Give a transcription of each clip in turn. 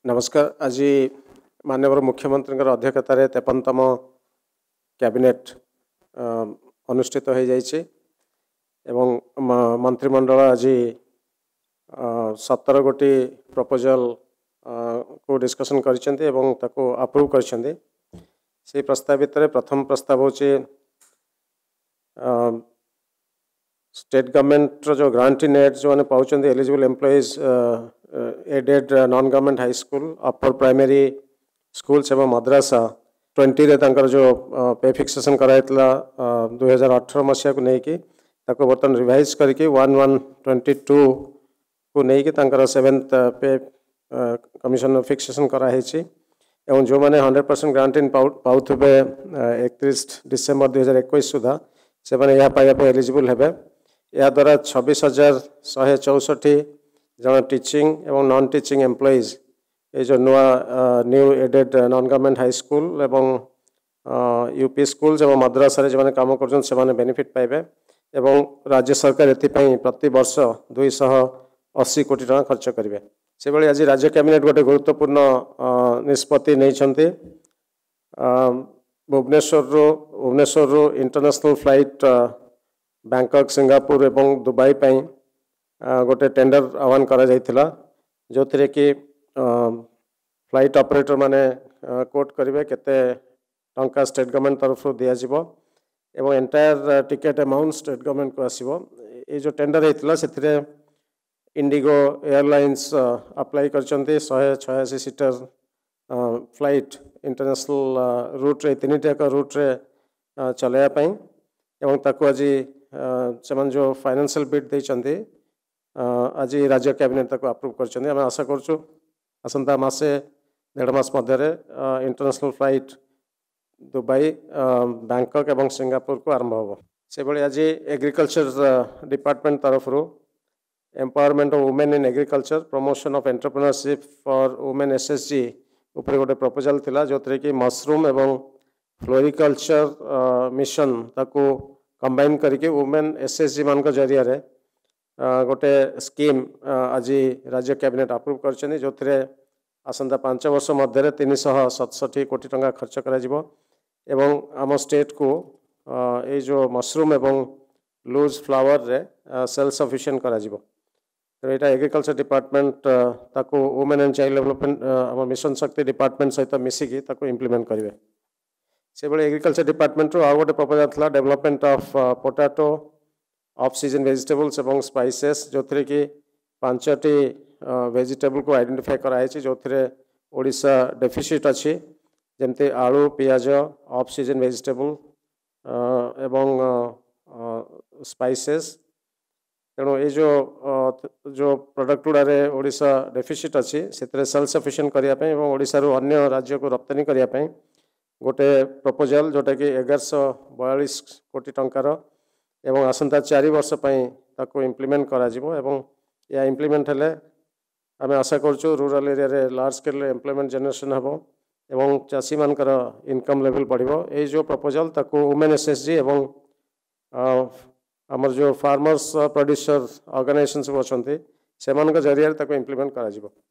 नमस्कार। आज माननीय मुख्यमंत्री अध्यक्षतार 53तम कैबिनेट अनुष्ठित हो जाइए एवं मंत्रिमंडल आज 17 गोटी प्रपोजल को डिस्कशन करछन्ते एवं ताको अप्रूव करछन्ते। से प्रस्ताव भितर प्रथम प्रस्ताव होचे स्टेट गवर्नमेंट जो ग्रांटी नेट जो मैंने पाँच eligible employees aided non government high school upper primary schools एवं मद्रासा 20 रे तांकर जो पे फिक्सेशन कराइतला 2018 मसीहा को नहीं ताको बर्तन रिवाइज करके 1122 को नहीं तांकर 7th पे कमिशन फिक्सेशन कराई एवं जो मैंने 100% ग्रांटिंग पाउथबे 31 डिसेम्बर 2021 सुधा से मैंने यह पाइबा एलिजिबल हेबे। या द्वारा 26,164 जन टीचिंग एवं नॉन टीचिंग एम्प्लॉइज ये जो नुआ new aided non government high school एवं यूपी स्कूल्स एवं मद्रासा जो मैंने काम कर बेनिफिट पाइबे एवं राज्य सरकार एथिपाई प्रति वर्ष 280 कोटी टका खर्च करेंगे। से भाई आज राज्य कैबिनेट गोटे गुरुत्वपूर्ण निष्पत्ति नहीं Bhubaneswar international flight Bangkok Singapore एवं दुबई पाई गोटे टेंडर आह्वान करा जाइथिला जो थे कि फ्लाइट ऑपरेटर माने कोट करेंगे केते टंका स्टेट गवर्नमेंट तरफ दिज्व एवं entire ticket amount state government को आसो। ये जो टेंडर होता से इंडिगो एयरलाइंस अप्लाई करचंती 186 सीटर फ्लाइट इंटरनेशनल रूट रे 3टा रूट रे चलैया एवं ताको आज से जो फाइनेंशियल बिड देइचंती आज राज्य कैबिनेट ताको अप्रूव करचंती। आम आशा करचु आसंता मासे 1.5 मास मध्य इंटरनेशनल फ्लाइट दुबई बैंकॉक एवं सिंगापुर को आरंभ हो। से भाई आज एग्रीकल्चर डिपार्टमेंट तरफ empowerment of women in agriculture promotion of entrepreneurship for women SHG ऊपर गोटे प्रपोजल थिला जो थे कि मशरूम एवं फ्लोरिकल्चर मिशन ताको कंबाइन करके वुमेन एसएचजी मान जरिया गोटे स्कीम आज राज्य कैबिनेट अप्रूव करछनी जो थे आसंता 5 वर्ष मध्य 367 कोटी टंका खर्च करा एवं आम स्टेट को ये जो मशरूम एवं लूज फ्लावर रे सेल्फ सफिशिएंट करा तो यहाँ एग्रीकल्चर डिपार्टमेंट ताको वुमेन एंड चाइल्ड डेवलपमेंट आम मिशन शक्ति डिपार्टमेंट सहित मिसिकी ताको इम्प्लीमेंट करेंगे। से भाई एग्रीकल्चर डिपार्टमेंट आउ गोटे प्रपोजल था development of potato off season vegetables एवं स्पाइसेस जो थे कि 5टी वेजिटेबल को आइडेंटिफाई कराई जो थे ओडिशा डेफिसिट अच्छी जमती आलू पियाज ऑफ सीजन वेजिटेबल एवं स्पाइसेस तेणु ये जो प्रोडक्ट गुड़े ओडिशा डेफिसिट अच्छी से सेल्फ सफिशिएंट करने ओडिशा रू अन्य राज्य को रप्तानी करने गोटे प्रपोजल जोटा कि 1142 कोटी टंकार एवं आसंता 4 वर्ष ताको इम्प्लीमेंट करा एवं या इम्प्लीमेंट हेले आम आशा करूँ रूरल एरिया रे लार्ज स्केल एम्प्लॉयमेंट जनरेशन हम एवं चाषी मानकर इनकम लेवल बढ़िबो। ये जो प्रपोजल ताको वुमेन एसएचजी एवं आमर जो फार्मर्स प्रोड्यूसर ऑर्गेनाइजेशन सब अच्छे से जरिया ताको इम्प्लीमेंट करा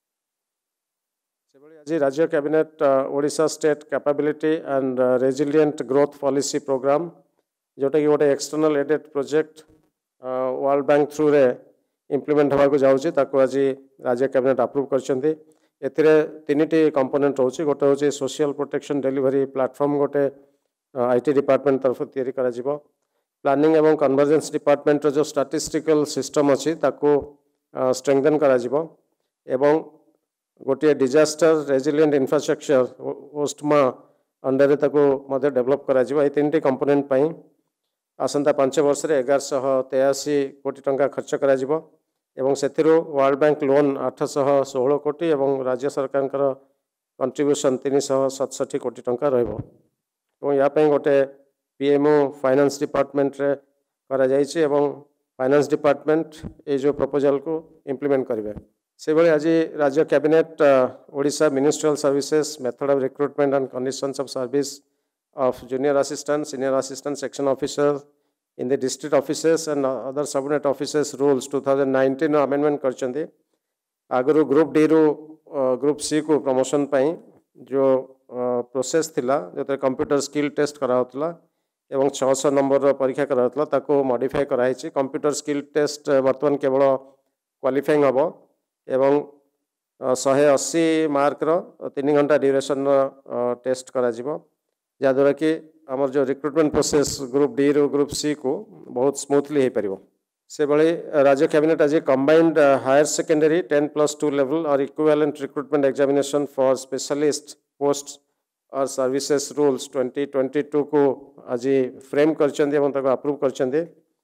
आज राज्य cabinet Odisha state capability and resilient growth policy programme जोटा कि गोटे external aided project world bank through रे इम्प्लीमेंट होगा जाऊँगी ताको आज राज्य कैबिनेट अप्रूव करछंती। एथिरे 3टी कंपोनेंट रोचे गोटे हूँ सोशल प्रोटेक्शन डिलीवरी प्लेटफॉर्म गोटे आईटी डिपार्टमेंट तरफ तैयारी करा जिवो। प्लानिंग एवं कन्वर्जेंस डिपार्टमेंट जो स्टैटिस्टिकल सिस्टम अच्छी ताको स्ट्रेंथन करा जिवो एवं गोटे डिजास्टर रेजिलिएंट इंफ्रास्ट्रक्चर ओस्टमा अंडर ताको मध्य डेवलप करा जिवो। ये 3टी कंपोनेंट पाई आसंता 5 वर्ष 1183 कोटी टंका खर्च करा जिवो एवं सेथिरो वर्ल्ड बैंक लोन 816 कोटी एवं राज्य सरकार कंट्रीब्यूशन 367 कोटी टंका रहिबो एवं या पई गोटे पीएमओ फाइनेंस डिपार्टमेंट रे करा जायछि एवं फाइनेंस डिपार्टमेंट ये जो प्रपोजल को इम्प्लीमेंट करेंगे। से भाई आज राज्य cabinet Odisha ministerial services method of recruitment and conditions of service of junior assistant senior assistant section officer in the district offices and other subordinate offices rules 2019 amendment करचंदी आगु ग्रुप डी रु group C को promotion पाई जो process थिला जो computer skill test कराउतला एवं 600 number परीक्षा कराउतला ताको मॉडिफाई कराई कंप्यूटर स्किल टेस्ट वर्तमान केवल क्वालिफाइंग हम एवं 180 मार्क रो 3 घंटा ड्यूरेशन टेस्ट करा जहाँद्वारा कि आमर जो रिक्रुटमेंट प्रोसेस ग्रुप डी रु ग्रुप सी को बहुत स्मूथली हो पार से भाई राज्य कैबिनेट आज कंबाइंड हायर सेकेंडरी 10+2 लेवल और equivalent recruitment examination for specialist post और सर्विसेज रूल्स 2022 को आज फ्रेम कर अप्रूव कर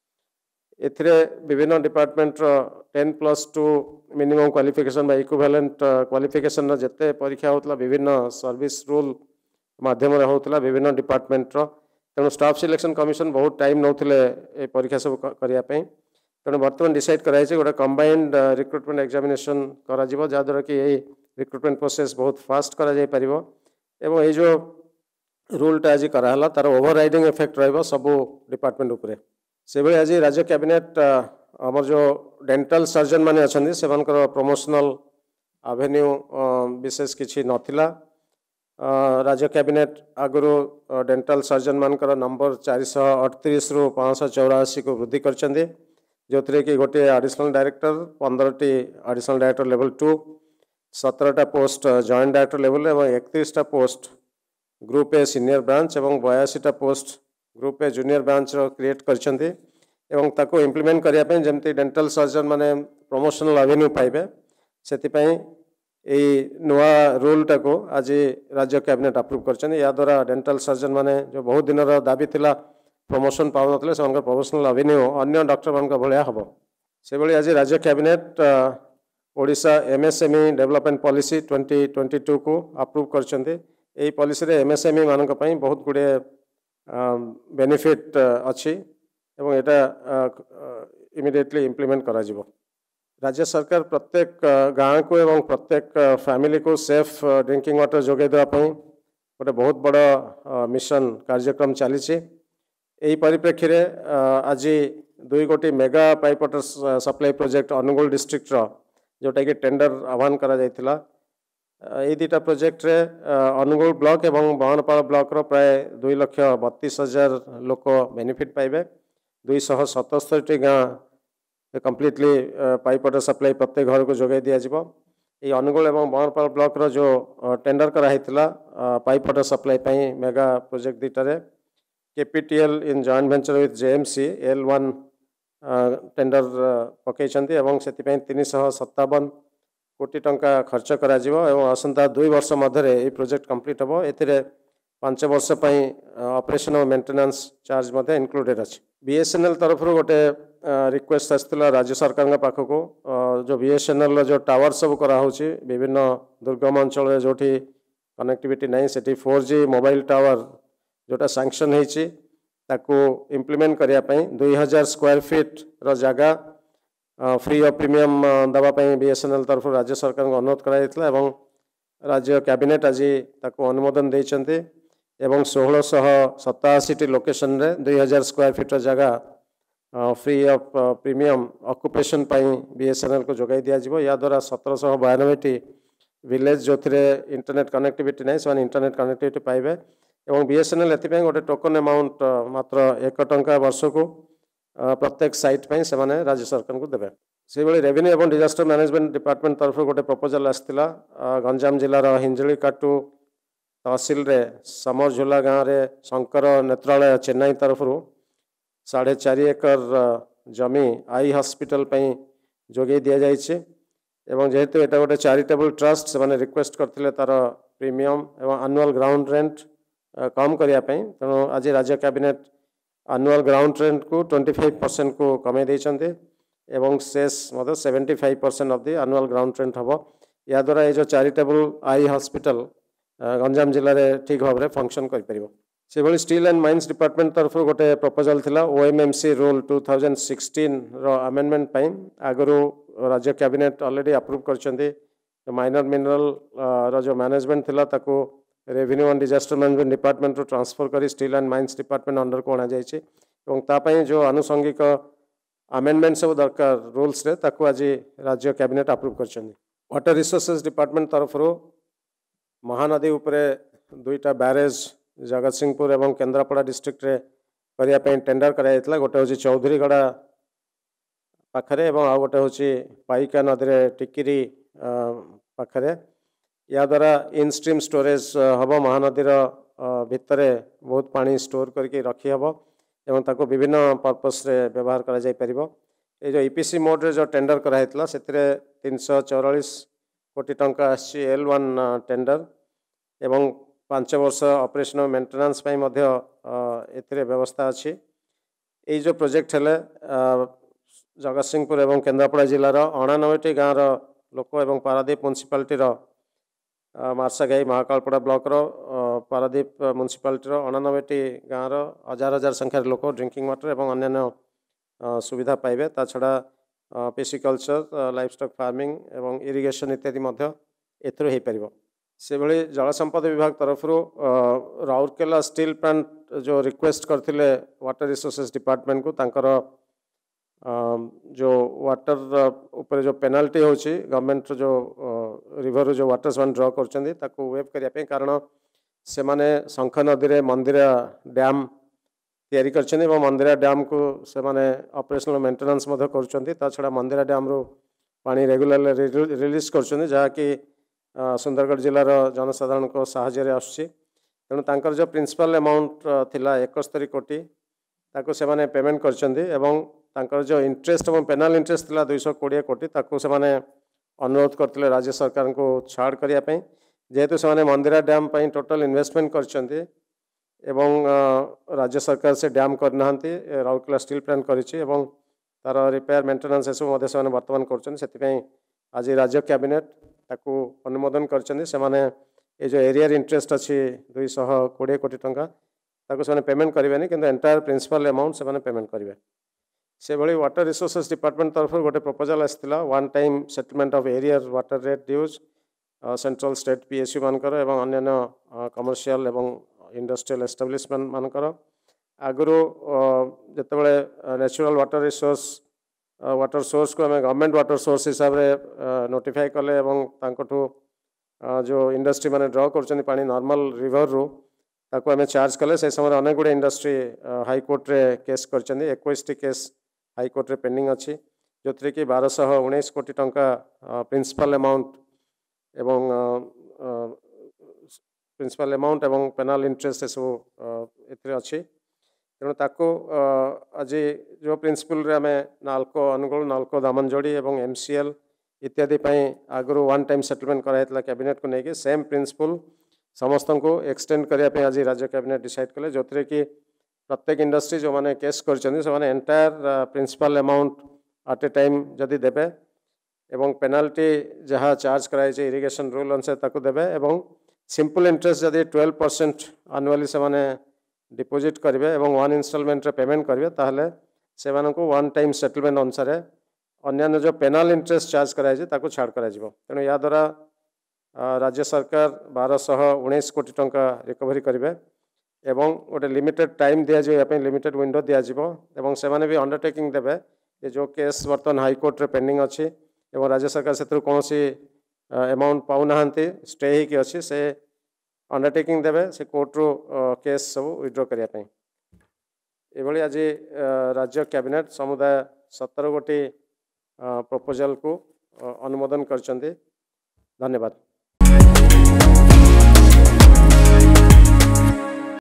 विभिन्न department 10+2 minimum qualification equivalent qualification जिते परीक्षा होता विभिन्न सर्विस रूल माध्यम होता विभिन्न डिपार्टमेंट तेणु स्टाफ सिलेक्शन कमिशन बहुत टाइम नौले परीक्षा सब करने तेणु बर्तमान डिसाइड कराई गोटे कंबाइंड रिक्रुटमेंट एग्जामिनेशन करा जहाँद्वारा कि यही रिक्रुटमेंट प्रोसेस बहुत फास्ट करा जाय परिबो एवं ये जो रूलटा आज कराला तार ओवरराइडिंग इफेक्ट रहिबो सब डिपार्टमेंट उपरे से भाई आज राज्य कैबिनेट आमर जो डेंटल सर्जन माने अछंदी सेमानकर प्रमोशनल एवेन्यू विशेष किछि नथिला राज्य कैबिनेट आगुरी डेंटल सर्जन मानकर नंबर 438 रु 584 को वृद्धि करछंदी जो कि गोटे एडिशनल डायरेक्टर 15टी एडिशनल डायरेक्टर लेवल 2 17टा पोस्ट जॉइंट डायरेक्टर लेवल और 31टा post group A senior branch और 82टा post group A junior branch create करछंदी एवं ताको इम्प्लीमेंट करने जमती डेंटल सर्जन माने प्रमोशनल एवेन्यू पाइबे से नुआ रूलटा को आज राज्य कैबिनेट अप्रूव कर या द्वारा डेंटल सर्जन माने जो बहुत दिन दाबी थिला प्रमोशन पाऊन से प्रमोशनल एवेन्यू अन्य डॉक्टर मान भाया हम से भाई आज राज्य cabinet Odisha MSME development policy 2022 को अप्रूव कर पॉलिसी रे एमएसएमई मान बहुत गुड़े बेनिफिट अच्छी एवं एटा इमिडिएटली इम्प्लीमेंट करा जिवो राज्य सरकार प्रत्येक गाँव को एवं प्रत्येक फैमिली को सेफ ड्रिंकिंग वाटर जोगे देवाई गोटे बहुत बड़ा मिशन कार्यक्रम चली यही परिप्रेक्षी में आज 2 गोटी mega pipe water supply project Anugul district जोटा कि टेंडर आह्वान करा जायतिला ये 2टा प्रोजेक्ट रे अनुगुल ब्लॉक एवं बहनपाल ब्लॉक रो प्राय 2,32,000 लोक बेनिफिट पाइबे 277 गाँ कम्प्लीटली पाइप वाटर सप्लाई प्रत्येक घर को जोगाई दिज्व ये अनुगुल एवं बहनपाल ब्लॉक रो जो टेंडर कराइला pipe water supply mega project 2टारे KPTL in joint venture with JMC L1 tender पकई से 357 कोटी टंका खर्च करा एवं आसंता 2 वर्ष मध्य ये प्रोजेक्ट कंप्लीट हम ए 5 वर्ष ऑपरेशन और मेंटेनेंस चार्ज इंक्लूडेड अच्छी बीएसएनएल तरफ गोटे रिक्वेस्ट आसाला राज्य सरकार पाखक जो बीएसएनएल जो टावर सब कराऊँच विभिन्न दुर्गम अंचल जो कनेक्टिविटी नहीं से 4G मोबाइल टावर जोटा सैंक्शन होती इम्प्लीमेंट करने 2000 स्क्वायर फीट रो जगह फ्री ऑफ प्रीमियम दवापाई बीएसएनएल तरफ राज्य सरकार को अनुरोध कराइला राज्य कैबिनेट आज अनुमोदन देते 1687 लोकेशन रे 2000 स्क्वायर फीट जगह free of premium occupation BSNL को जोगाई दिज्व या द्वारा 1792 विलेज जो इंटरनेट कनेक्टिविटी नहीं से इंटरनेट कनेक्टिविटी पाइबे एवं बीएसएनएल एथपाई गोटे टोकन अमाउंट मात्र 1 टंका वर्ष को प्रत्येक साइट से राज्य सरकार को देवे से भाई रेवेन्यू एवं डिजास्टर मैनेजमेंट डिपार्टमेंट तरफ गोटे प्रपोजल आसाला गंजाम जिलार हिंजली काटू तहसिल रे समरझोला गाँव रे शंकर नेत्रालय चेन्नई तरफ 4.5 एकर जमी आई हॉस्पिटल जोगे दि जाइए एवं जेहेतु एटा गोटे चैरिटेबल ट्रस्ट से रिक्वेस्ट करते तार प्रीमियम एवं एनुअल ग्राउंड रेंट कम करने तेणु आज राज्य कैबिनेट एनुअल ग्राउंड रेंट को 25% को कमे देते एवं शेष 75% of the annual ground rent हम या द्वारा ये जो चैरिटेबल आई हॉस्पिटल गंजाम जिले में ठीक भाव में फंक्शन कर से भाई स्टील एंड माइंस डिपार्टमेंट तरफ गोटे प्रपोजल थिला ओएमएमसी रूल 2016 रो अमेंडमेंट आगु राज्य कैबिनेट ऑलरेडी अप्रूव कर माइनर मिनरल रो मैनेजमेंट थिला ताको revenue and disaster management department रो ट्रांसफर कर steel and mines department under को अणाई जो आनुषंगिक अमेंडमेंट सब दरकार रूल्स रे ताको आज राज्य कैबिनेट अप्रूव कर वाटर रिसोर्सेज डिपार्टमेंट तरफ महानदी उपरे दुईटा बैरेज जगत सिंहपुर एवं केन्द्रापड़ा डिस्ट्रिक्ट रे करिया पे टेंडर कराइला। गोटे हूँ चौधरीगढ़ पाखरे एवं आ गोटे हूँ पाइका नदी रे टिकिरी पाखरे। या द्वारा इन स्ट्रीम स्टोरेज हम महानदीर भितर बहुत पानी स्टोर करके रखी हम एवं ताको विभिन्न पर्पस रे व्यवहार करा जाय परिबो। ये जो ईपीसी मोड रे जो टेंडर कराइला से 344 कोटी टंका आसी L1 टेंडर एवं 5 वर्ष ऑपरेशन और मेंटेनेंस पाई मध्य एथिरे व्यवस्था अछि। ये जो प्रोजेक्ट हेले जगत सिंहपुर एवं केन्द्रापड़ा जिलार 99 गाँव लोक एवं Paradip municipality Marsaghai Mahakalpada block Paradip municipality 99 गाँव हजार हजार संख्यार लोक ड्रिंकिंग वाटर एवं अन्य सुविधा पाइबे। ता छड़ा पिसिकल्चर लाइफस्टॉक फार्मिंग एवं इरिगेशन इत्यादि मध्य एथरो हे परिबो। से भली जल संपद विभाग तरफ राउरकेला स्टील प्लांट जो रिक्वेस्ट करथिले वाटर रिसोर्सेज डिपार्टमेंट को तांकर जो वाटर ऊपर जो पेनाल्टी होची गवर्नमेंट जो रिवर जो वाटर वन ड्रॉ करछन्ती ताको वेव करिया पे कारण से माने शंख नदी रे मंदिरा डैम तैयारी करछन्ती एवं मंदिरा डैम को से माने ऑपरेशनल मेंटेनेंस मध्य करछन्ती। ता छडा मंदिरा डैम रो पानी रेगुलर रिलीज करछन्ती जहा कि सुंदरगढ़ जिलार जनसाधारण को साहाय्य आसुची। तेणु तांकर जो प्रिंसिपल अमाउंट थिला 71 कोटी ताको से माने पेमेंट करछन्ती एवं तांकर जो इंटरेस्ट और पेनाल इंटरेस्ट थिला 220 कोटी ताको से माने अनुरोध करथिले राज्य सरकार को छाड़ करिया पे जेहेतु से माने मंदिरा डैम पई टोटल इन्वेस्टमेंट करछन्ती एवं राज्य सरकार से डैम करनाहांती राउरकेला स्टील प्लांट करिछि एवं तार रिपेयर मेंटेनेंस एसबु मध्य से वर्तमान करछन्ती। सेति आज राज्य कैबिनेट ताकू अनुमोदन करछन्ती। से माने ये जो एरियर इंटरेस्ट अच्छी 220 कोटी टंका ताकू से पेमेंट करेंगे किंतु एंटायर प्रिंसिपल अमाउंट से पेमेंट करेंगे। से भली वाटर रिसोर्सेज डिपार्टमेंट तरफ गोटे प्रपोजल आसाला one time settlement of arrear water rate dues central state PSU मानकर एवं अन्य कमर्शियल एवं इंडस्ट्रियल एस्टाब्लिशमेंट मानकर आगु जितेबाला नेचुरल वाटर सोर्स को आम गवर्नमेंट वाटर सोर्स हिसाब से नोटिफाई कले एवं तांकठू जो इंडस्ट्री माने ड्रॉ कर पानी नॉर्मल रिवर रू ताको आम चार्ज कले से समय अनेक गुड़े इंडस्ट्री हाईकोर्ट रे केस कर 21 केस हाईकोर्ट रे पेंडिंग अच्छी जो थी कि 1219 कोटी टंका प्रिंसिपल अमाउंट एवं पेनाल इंटरेस्ट सब अच्छी। तेणु ताको आज जो प्रिंसिपल रे आमे नालको अनुगुल नालको दामनजोड़ी एवं MCL इत्यादि आगु वन टाइम सेटलमेंट कराइला कैबिनेट को लेकिन सेम प्रिंसिपल समस्त को एक्सटेंड करने आज राज्य कैबिनेट डिसाइड कले जो थी कि प्रत्येक इंडस्ट्री जो माने केस कर entire principal amount at a time जदि देबे एवं पेनाल्टी जहाँ चार्ज कराई इरिगेशन रूल अनुसार ताको देबे एवं सिंपल इंटरेस्ट जदि 12% आनुअली से माने डिपोजिट करेंगे एवं वन इनस्टॉलमेंट रे पेमेंट करेंगे ताहले से वन टाइम सेटलमेंट अनुसार अन्य जो पेनाल इंटरेस्ट चार्ज कराई ताको छाड़ करा जिवो। तेणु या द्वारा राज्य सरकार 1219 कोटी टंका रिकवरी करेंगे एवं गोटे लिमिटेड टाइम दिया लिमिटेड विंडो दिज्व एवं से माने भी अंडरटेकिंग देवे ये जो केस बर्तमान हाईकोर्ट रे पेंडिंग अच्छी एवं राज्य सरकार से कौन अमाउंट पाऊना स्टे ही अच्छी से अंडरटेकिंग देवे से कोर्ट रू केस सब विड्रॉ करने ये आज राज्य कैबिनेट समुदाय 17 गोटी प्रपोजल को अनुमोदन करछन्ते। धन्यवाद।